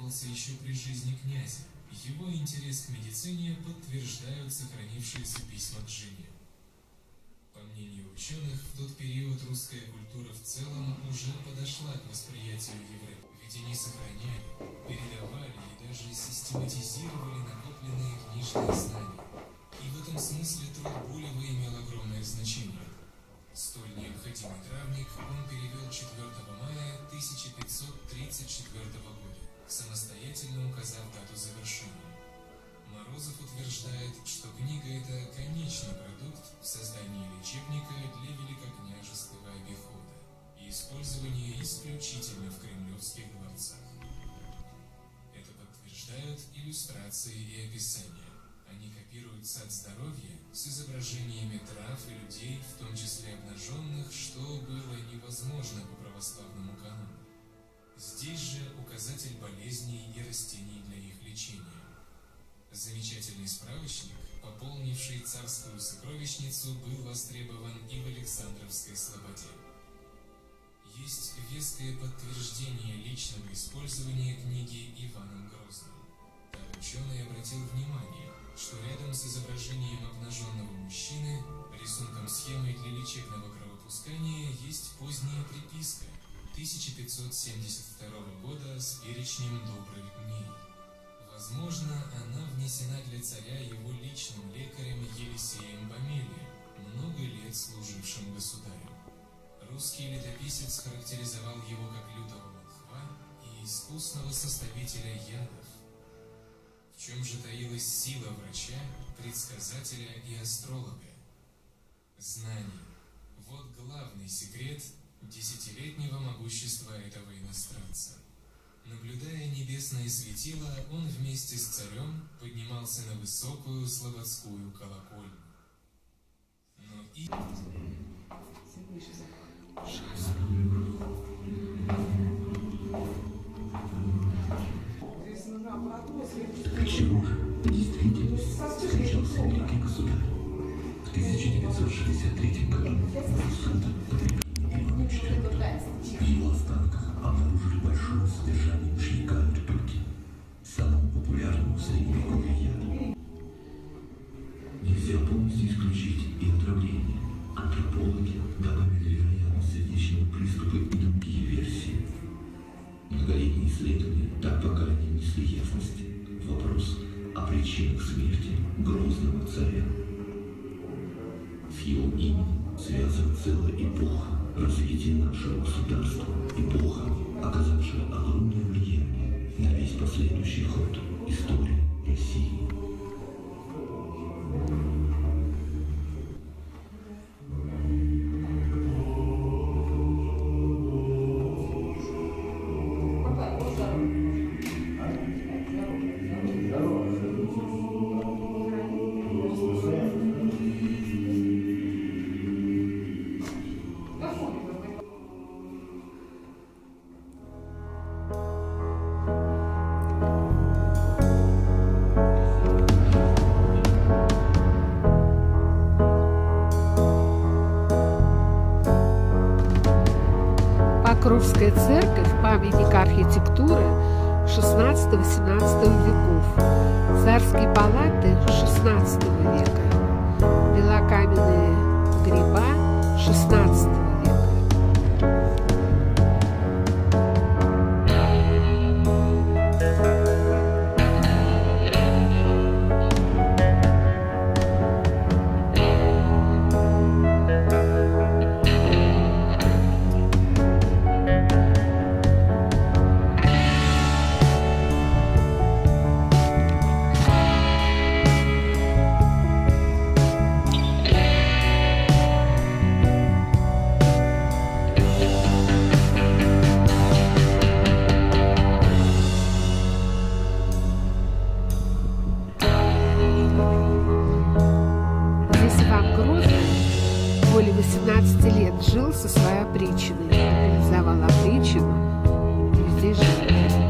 требовался еще при жизни князя. Его интерес к медицине подтверждают сохранившиеся письма к жене. По мнению ученых, в тот период русская культура в целом уже подошла к восприятию Европы, ведь они сохраняли, передавали и даже систематизировали накопленные книжные знания. И в этом смысле труд Булева имел огромное значение. Столь необходимый травник он перевел 4 мая 1534 года, самостоятельно указав дату завершения. Морозов утверждает, что книга – это конечный продукт в создании лечебника для великокняжеского обихода и использования исключительно в кремлевских дворцах. Это подтверждают иллюстрации и описания. Они копируются от здоровья с изображениями трав и людей, в том числе обнаженных, что было невозможно по православному канону. Здесь же указатель болезней и растений для их лечения. Замечательный справочник, пополнивший царскую сокровищницу, был востребован и в Александровской Слободе. Есть веское подтверждение личного использования книги Иваном Грозным. Так ученый обратил внимание, что рядом с изображением обнаженного мужчины, рисунком схемы для лечебного кровопускания, есть поздняя приписка 1572 года с перечнем добрых дней. Возможно, она внесена для царя его личным лекарем Елисеем Бомелием, много лет служившим государю. Русский летописец характеризовал его как лютого волхва и искусного составителя ядов. В чем же таилась сила врача, предсказателя и астролога? Знание. Вот главный секрет десятилетнего могущества этого иностранца. Наблюдая небесные светила, он вместе с царем поднимался на высокую слободскую колокольню. Но и... Почему же в действительности встречался великий государь? В 1963 году в Суде Ивану IV в его останках обнаружили большое содержание мышьяка и ртути, самого популярного в средневековье яда. Нельзя полностью исключить и отравление. Антропологи добавили вероятность сердечного приступа и другие версии. Многолетние исследования так пока не внесли ясности в вопрос о причинах смерти грозного царя. С его именем связана целая эпоха развития нашего государства, эпоха, оказавшая огромное влияние на весь последующий ход истории России. Покровская церковь – памятник архитектуры XVI-XVII веков, царские палаты XVI века, белокаменные гриба XVI века. Более 18 лет жил со своей опричниной, реализовал опричнину, здесь жил.